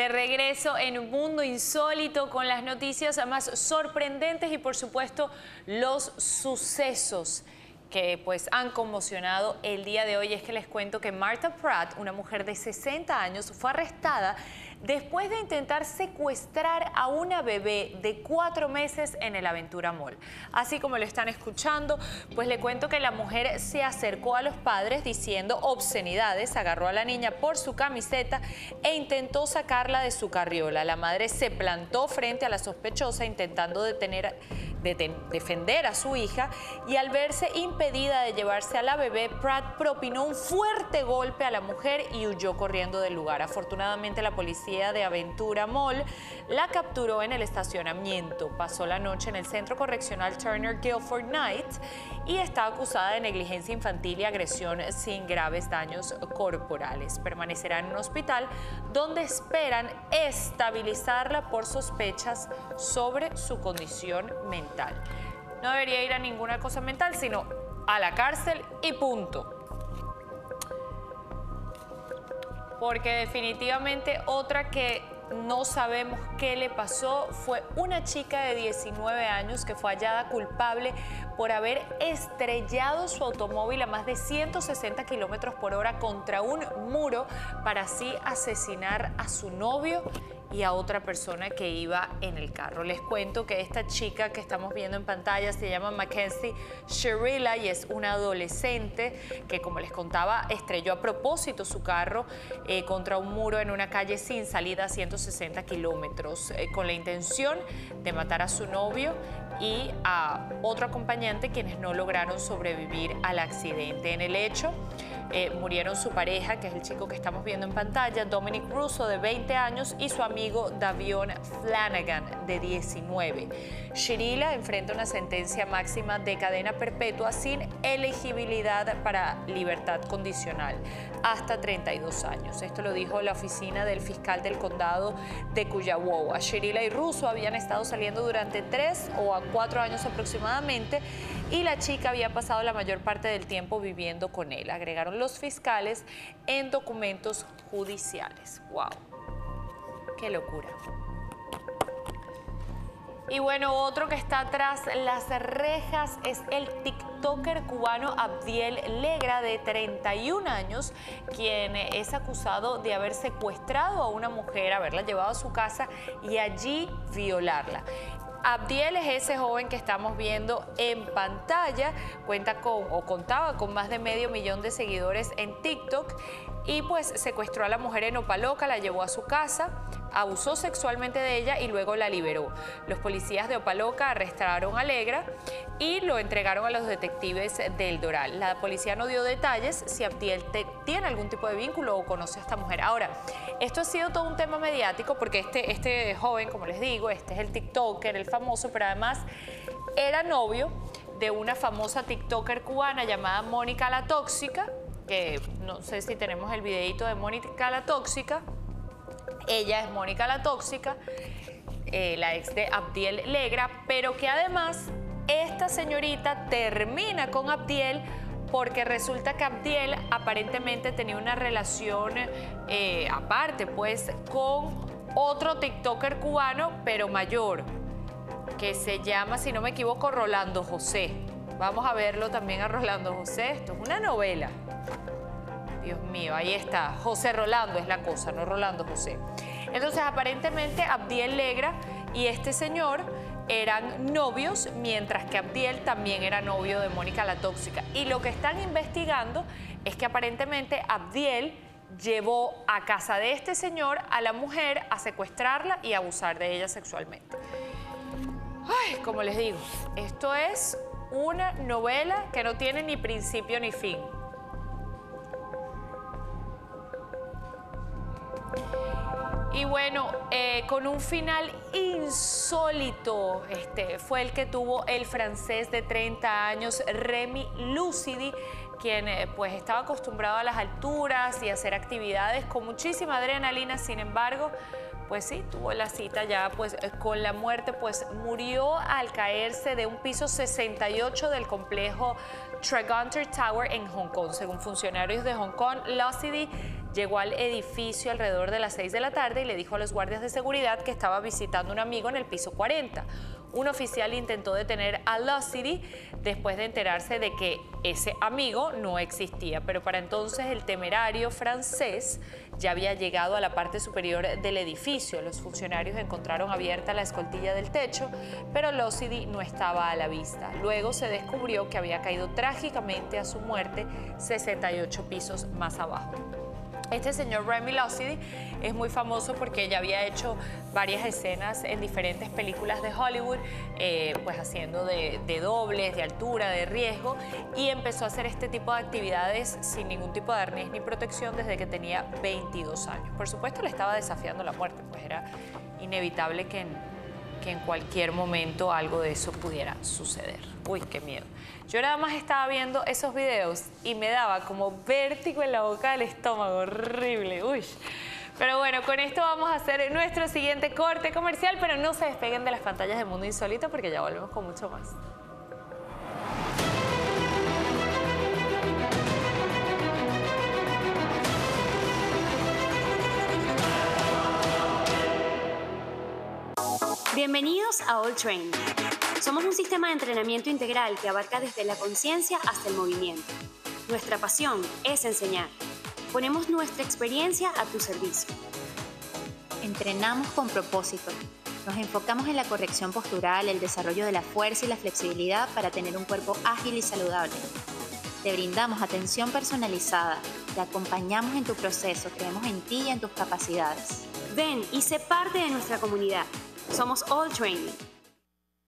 De regreso en un mundo insólito con las noticias más sorprendentes y por supuesto los sucesos que pues han conmocionado el día de hoy. Es que les cuento que Martha Pratt, una mujer de 60 años, fue arrestada después de intentar secuestrar a una bebé de 4 meses en el Aventura Mall. Así como lo están escuchando, pues le cuento que la mujer se acercó a los padres diciendo obscenidades, agarró a la niña por su camiseta e intentó sacarla de su carriola. La madre se plantó frente a la sospechosa intentando defender a su hija, y al verse impedida de llevarse a la bebé, Pratt propinó un fuerte golpe a la mujer y huyó corriendo del lugar. Afortunadamente, la policía de Aventura Mall la capturó en el estacionamiento. Pasó la noche en el centro correccional Turner Guilford Knight y está acusada de negligencia infantil y agresión sin graves daños corporales. Permanecerá en un hospital donde esperan estabilizarla por sospechas sobre su condición mental. No debería ir a ninguna cosa mental, sino a la cárcel y punto. Porque definitivamente otra que no sabemos qué le pasó fue una chica de 19 años que fue hallada culpable por haber estrellado su automóvil a más de 160 kilómetros por hora contra un muro para así asesinar a su novio y a otra persona que iba en el carro. Les cuento que esta chica que estamos viendo en pantalla se llama Mackenzie Sherilla y es una adolescente que, como les contaba, estrelló a propósito su carro contra un muro en una calle sin salida a 160 kilómetros con la intención de matar a su novio y a otro acompañante, quienes no lograron sobrevivir al accidente. En el hecho murieron su pareja, que es el chico que estamos viendo en pantalla, Dominic Russo, de 20 años, y su amigo Davion Flanagan, de 19. Sherilla enfrenta una sentencia máxima de cadena perpetua sin elegibilidad para libertad condicional, hasta 32 años. Esto lo dijo la oficina del fiscal del condado de Cuyahoga. Sherilla y Russo habían estado saliendo durante 3 o 4 años aproximadamente, y la chica había pasado la mayor parte del tiempo viviendo con él, agregaron los fiscales en documentos judiciales. ¡Wow! ¡Qué locura! Y bueno, otro que está tras las rejas es el tiktoker cubano Abdiel Legra, de 31 años, quien es acusado de haber secuestrado a una mujer, haberla llevado a su casa y allí violarla. Abdiel es ese joven que estamos viendo en pantalla, contaba con más de medio millón de seguidores en TikTok, y pues secuestró a la mujer en Opa-locka, la llevó a su casa, abusó sexualmente de ella y luego la liberó. Los policías de Opa-locka arrestaron a Legra y lo entregaron a los detectives del Doral. La policía no dio detalles si Abdiel tiene algún tipo de vínculo o conoce a esta mujer. Ahora, esto ha sido todo un tema mediático porque este joven, como les digo, este es el tiktoker, el famoso, pero además era novio de una famosa tiktoker cubana llamada Mónica la Tóxica, que no sé si tenemos el videito de Mónica la Tóxica. Ella es Mónica la Tóxica, la ex de Abdiel Legra, pero que además esta señorita termina con Abdiel porque resulta que Abdiel aparentemente tenía una relación aparte, pues, con otro tiktoker cubano, pero mayor, que se llama, si no me equivoco, Rolando José. Vamos a verlo también a Rolando José. Esto es una novela. Dios mío, ahí está. José Rolando es la cosa, no Rolando José. Entonces, aparentemente, Abdiel Legra y este señor eran novios, mientras que Abdiel también era novio de Mónica la Tóxica. Y lo que están investigando es que aparentemente Abdiel llevó a casa de este señor a la mujer a secuestrarla y abusar de ella sexualmente. Ay, como les digo, esto es una novela que no tiene ni principio ni fin. Y bueno, con un final insólito, fue el que tuvo el francés de 30 años, Rémi Lucidi, quien pues estaba acostumbrado a las alturas y a hacer actividades con muchísima adrenalina. Sin embargo, pues sí, tuvo la cita ya pues con la muerte, pues murió al caerse de un piso 68 del complejo Tregonter Tower en Hong Kong. Según funcionarios de Hong Kong, Lossidy llegó al edificio alrededor de las 6 de la tarde y le dijo a los guardias de seguridad que estaba visitando a un amigo en el piso 40. Un oficial intentó detener a Lossidy después de enterarse de que ese amigo no existía, pero para entonces el temerario francés ya había llegado a la parte superior del edificio. Los funcionarios encontraron abierta la escoltilla del techo, pero Lossidy no estaba a la vista. Luego se descubrió que había caído trágicamente a su muerte 68 pisos más abajo. Este señor Remi Lossidy es muy famoso porque ya había hecho varias escenas en diferentes películas de Hollywood, pues haciendo de dobles, de altura, de riesgo, y empezó a hacer este tipo de actividades sin ningún tipo de arnés ni protección desde que tenía 22 años. Por supuesto, le estaba desafiando la muerte, pues era inevitable que en cualquier momento algo de eso pudiera suceder. Uy, qué miedo. Yo nada más estaba viendo esos videos y me daba como vértigo en la boca del estómago, horrible, uy. Pero bueno, con esto vamos a hacer nuestro siguiente corte comercial, pero no se despeguen de las pantallas de Mundo Insólito porque ya volvemos con mucho más. Bienvenidos a All Train. Somos un sistema de entrenamiento integral que abarca desde la conciencia hasta el movimiento. Nuestra pasión es enseñar. Ponemos nuestra experiencia a tu servicio. Entrenamos con propósito. Nos enfocamos en la corrección postural, el desarrollo de la fuerza y la flexibilidad para tener un cuerpo ágil y saludable. Te brindamos atención personalizada, te acompañamos en tu proceso, creemos en ti y en tus capacidades. Ven y sé parte de nuestra comunidad. Somos All Training.